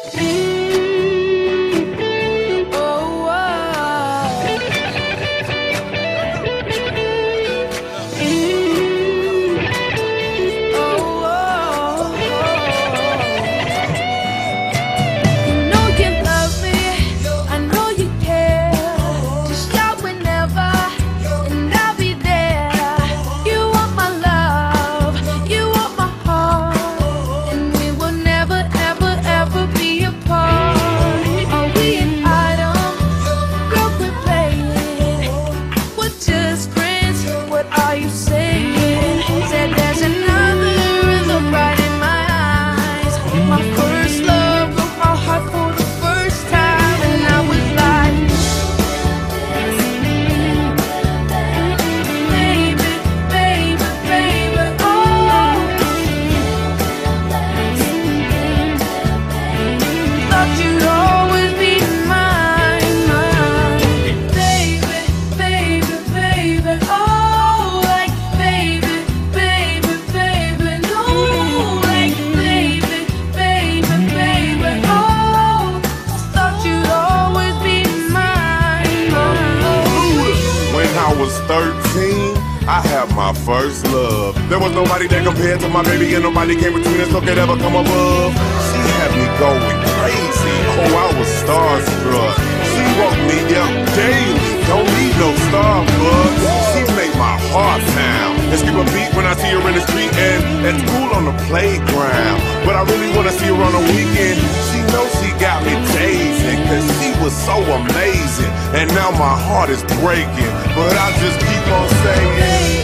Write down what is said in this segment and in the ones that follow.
I was 13, I had my first love. There was nobody that compared to my baby, and nobody came between us or could ever come above. She had me going crazy, oh I was starstruck. She woke me up daily, don't need no Starbucks. She made my heart pound and skip a beat when I see her in the street and at school on the playground. But I really wanna see her on the weekend. She knows she got me dazing, cause she was so amazing. And now my heart is breaking, but I just keep on saying,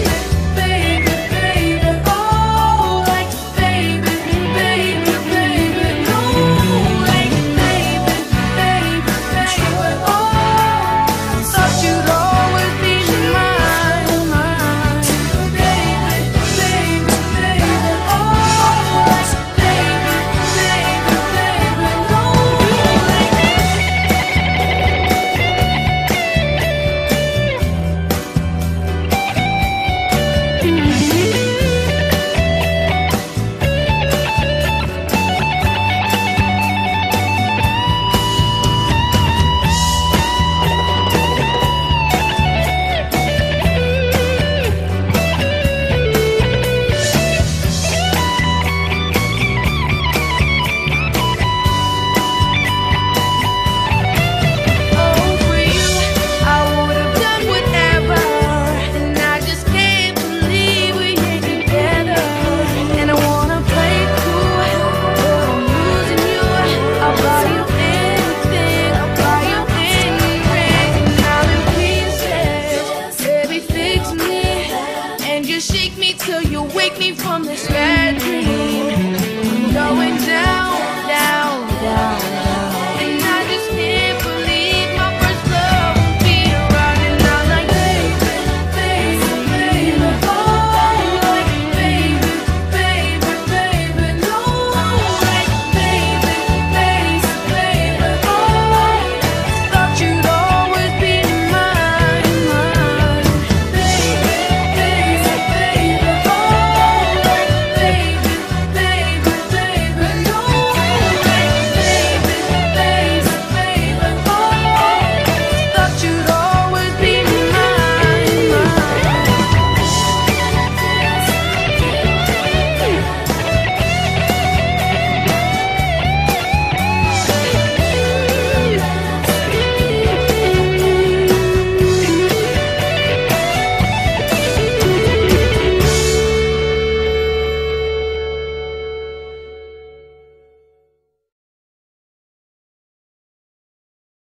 shake me till you wake me from this bad dream. I'm going